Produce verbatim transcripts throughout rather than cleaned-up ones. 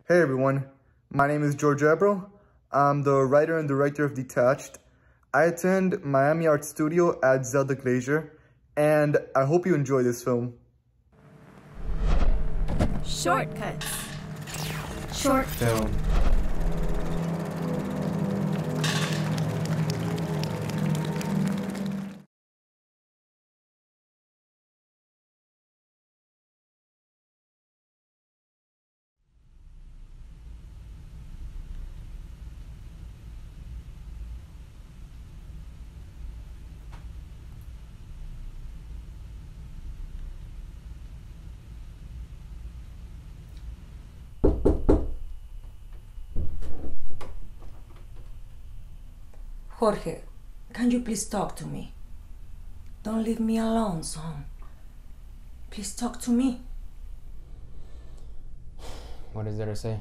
Hey everyone, my name is George Ebro. I'm the writer and director of Detached. I attend Miami Art Studio at Zelda Glacier, and I hope you enjoy this film. Shortcuts. Short film. Jorge, can you please talk to me? Don't leave me alone, son. Please talk to me. What is there to say?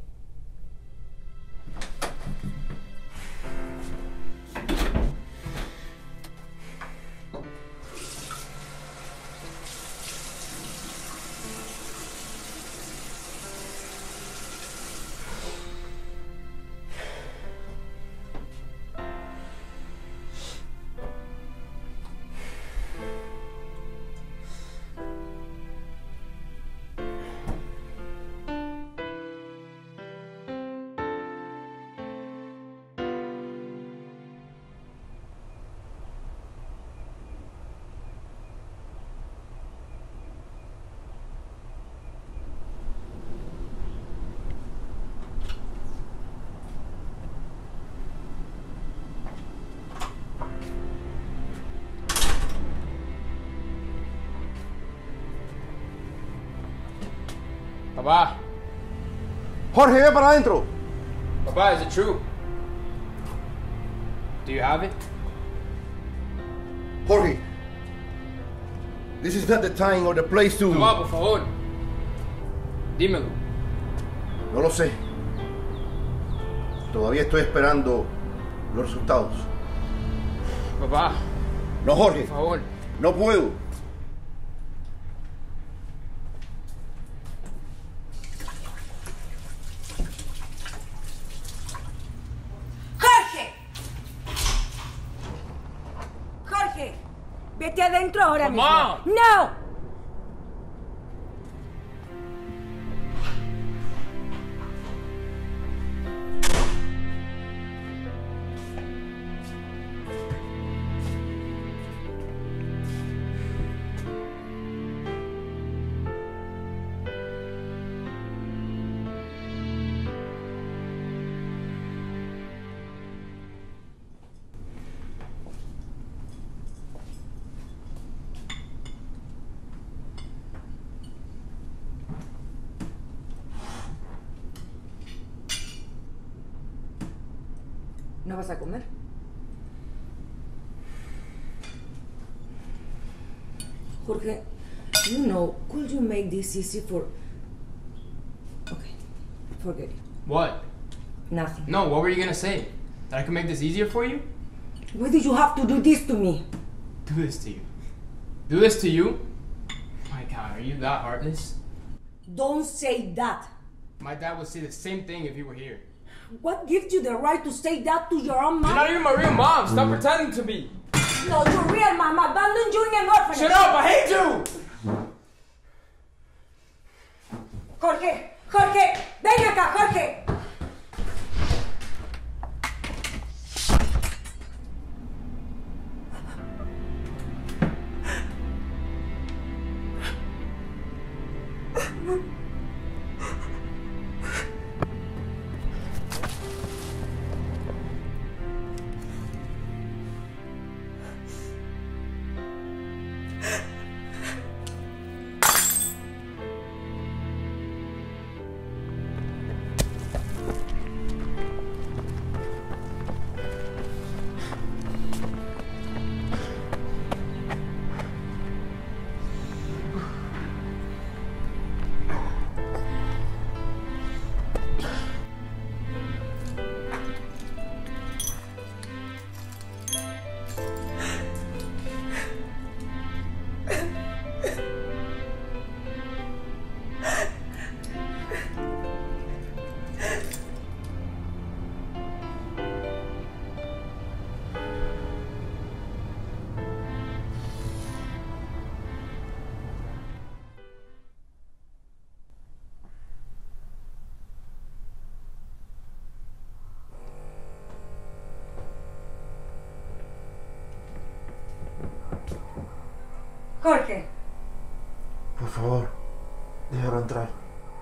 Papá. Jorge, ve para adentro. Papá, is it true? Do you have it? Jorge, this is not the time or the place to... Papá, por favor. Dímelo. No lo sé. Todavía estoy esperando los resultados. Papá. No, Jorge. Por favor. No puedo. Vete adentro ahora Mamá. mismo. ¡No! ¿No vas a comer? Jorge, you know, could you make this easy for... Okay, forget it. What? Nothing. No, what were you gonna say? That I can make this easier for you? Why did you have to do this to me? Do this to you? Do this to you? My God, are you that heartless? Don't say that. My dad would say the same thing if he were here. What gives you the right to say that to your own mom? You're not even my real mom. Stop pretending to be. No, your real mom abandoned you in an orphanage. Shut up! I hate you! Jorge, Jorge, ven acá, Jorge. Jorge. Por favor, déjalo entrar.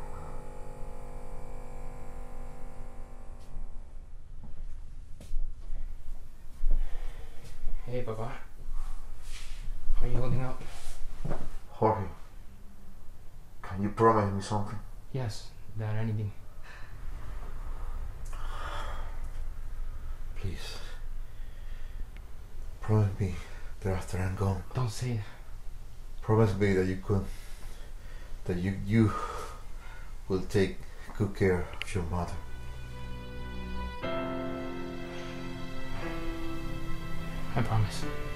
Hey, Papa. Why are you holding out? Jorge, can you promise me something? Yes, Dad, anything. Please. Promise me that after I'm gone, Don't say it. promise me that you could, that you, you will take good care of your mother. I promise.